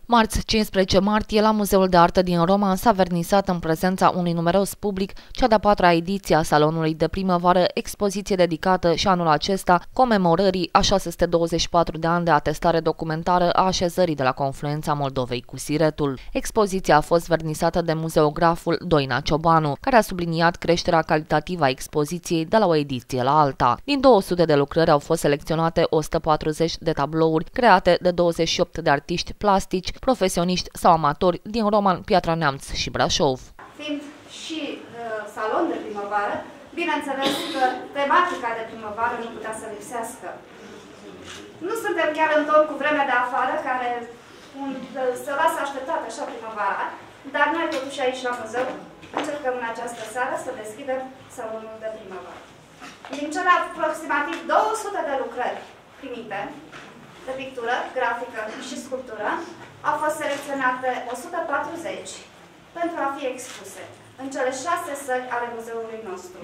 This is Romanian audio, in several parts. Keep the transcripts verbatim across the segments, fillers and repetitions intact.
Marți, cincisprezece martie, la Muzeul de Artă din Roman s-a vernisat în prezența unui numeros public cea de-a patra ediție a Salonului de Primăvară, expoziție dedicată și anul acesta comemorării a șase sute douăzeci și patru de ani de atestare documentară a așezării de la confluența Moldovei cu Siretul. Expoziția a fost vernisată de muzeograful Doina Ciobanu, care a subliniat creșterea calitativă a expoziției de la o ediție la alta. Din două sute de lucrări au fost selecționate o sută patruzeci de tablouri create de douăzeci și opt de artiști plastici, profesioniști sau amatori din Roman, Piatra Neamț și Brașov. Fiind și uh, salon de primăvară, bineînțeles că tematica de primăvară nu putea să lipsească. Nu suntem chiar în ton cu vremea de afară, care un, se lasă așteptat așa primăvara, dar noi totuși aici la muzeu încercăm în această seară să deschidem salonul de primăvară. Din cele aproximativ două sute de lucrări primite, de pictură, grafică și sculptură, au fost selecționate o sută patruzeci pentru a fi expuse în cele șase săli ale muzeului nostru.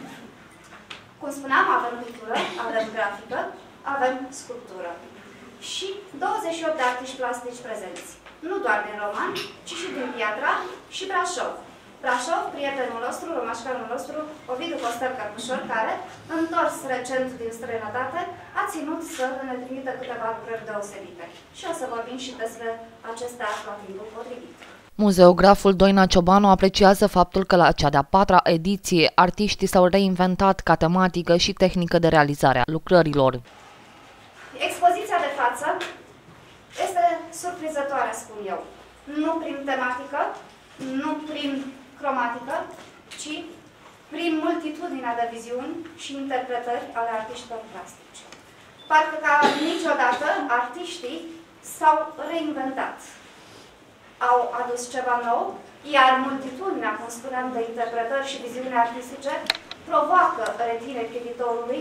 Cum spuneam, avem pictură, avem grafică, avem sculptură și douăzeci și opt de artiști plastici prezenți. Nu doar din Roman, ci și din Piatra și Brașov. Brașov, prietenul nostru, romașcanul nostru, Ovidiu Costel Cărpușor, care, întors recent din străinătate, a ținut să ne trimită câteva lucrări deosebite. Și o să vorbim și despre acestea la timpul potrivit. Muzeograful Doina Ciobanu apreciază faptul că la cea de-a patra ediție artiștii s-au reinventat ca tematică și tehnică de realizare a lucrărilor. Expoziția de față este surprinzătoare, spun eu. Nu prin tematică, nu prin cromatică, ci prin multitudinea de viziuni și interpretări ale artiștilor plastici. Parcă ca niciodată artiștii s-au reinventat. Au adus ceva nou, iar multitudinea, cum spuneam, de interpretări și viziuni artistice provoacă retinei privitorului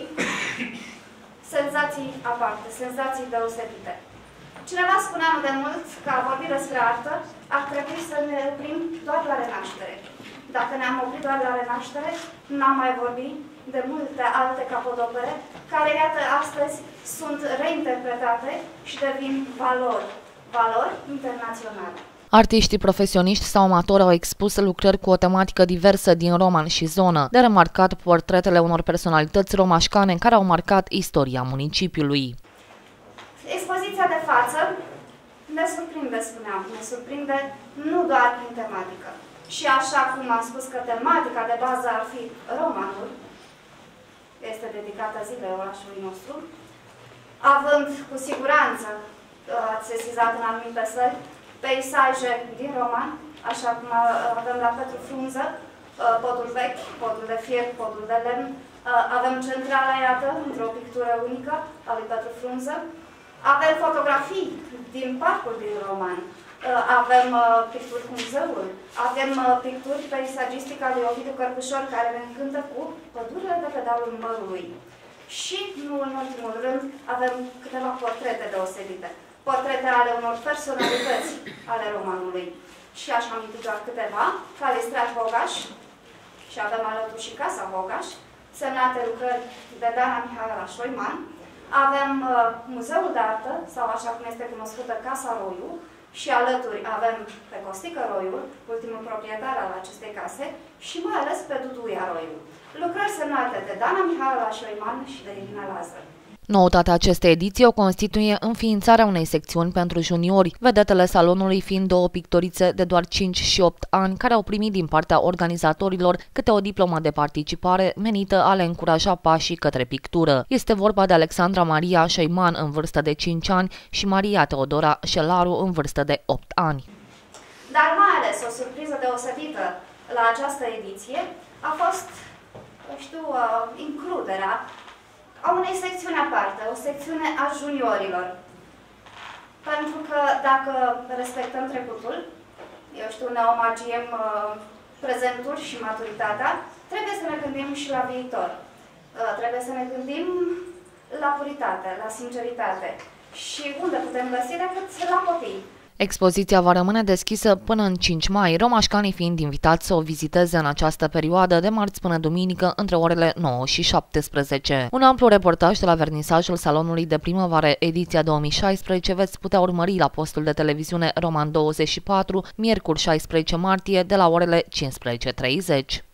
senzații aparte, senzații deosebite. Cineva spunea nu de mult că a vorbit despre artă ar trebui să ne oprim doar la renaștere. Dacă ne-am oprit doar la renaștere, n-am mai vorbit de multe alte capodopere care, iată, astăzi sunt reinterpretate și devin valori, valori internaționale. Artiștii profesioniști sau amatori au expus lucrări cu o tematică diversă din Roman și zonă, de remarcat portretele unor personalități romașcane care au marcat istoria municipiului. Expoziția de față ne surprinde, spuneam, ne surprinde nu doar prin tematică. Și așa cum am spus că tematica de bază ar fi romanul, este dedicată zilei orașului nostru, având cu siguranță, ați sesizat în anumite săli, peisaje din Roman, așa cum avem la Petru Frunză, podul vechi, podul de fier, podul de lemn, avem centrala, iată, într-o pictură unică a lui Petru Frunză, avem fotografii din parcul din Roman, avem picturi cu muzeul, avem picturi peisagistice ale lui Ovidiu Cărpușor, care ne încântă cu pădurile de pe dealul mărului. Și, nu în ultimul rând, avem câteva portrete deosebite. Portrete ale unor personalități ale romanului. Și aș aminti doar câteva, Calistrat Vogaș, și avem alături și Casa Vogaș, semnate lucrări de Dana Mihaela Șoiman. Avem uh, Muzeul de Artă, sau așa cum este cunoscută Casa Roiu, și alături avem pe Costică Roiu, ultimul proprietar al acestei case, și mai ales pe Duduia Roiu. Lucrări semnate de Dana Mihaela Șoiman și de Irina Lazar. Noutatea acestei ediții o constituie înființarea unei secțiuni pentru juniori, vedetele salonului fiind două pictorițe de doar cinci și opt ani care au primit din partea organizatorilor câte o diplomă de participare menită a le încuraja pașii către pictură. Este vorba de Alexandra Maria Șeiman în vârstă de cinci ani și Maria Teodora Șelaru în vârstă de opt ani. Dar mai ales o surpriză deosebită la această ediție a fost, știu, includerea a unei secțiuni aparte, o secțiune a juniorilor. Pentru că dacă respectăm trecutul, eu știu, ne omagiem uh, prezentul și maturitatea, trebuie să ne gândim și la viitor. Uh, trebuie să ne gândim la puritate, la sinceritate. Și unde putem găsi decât la copii. Expoziția va rămâne deschisă până în cinci mai, romașcanii fiind invitați să o viziteze în această perioadă de marți până duminică între orele nouă și șaptesprezece. Un amplu reportaj de la vernisajul Salonului de Primăvară ediția două mii șaisprezece veți putea urmări la postul de televiziune Roman douăzeci și patru, miercuri șaisprezece martie, de la orele cincisprezece și treizeci.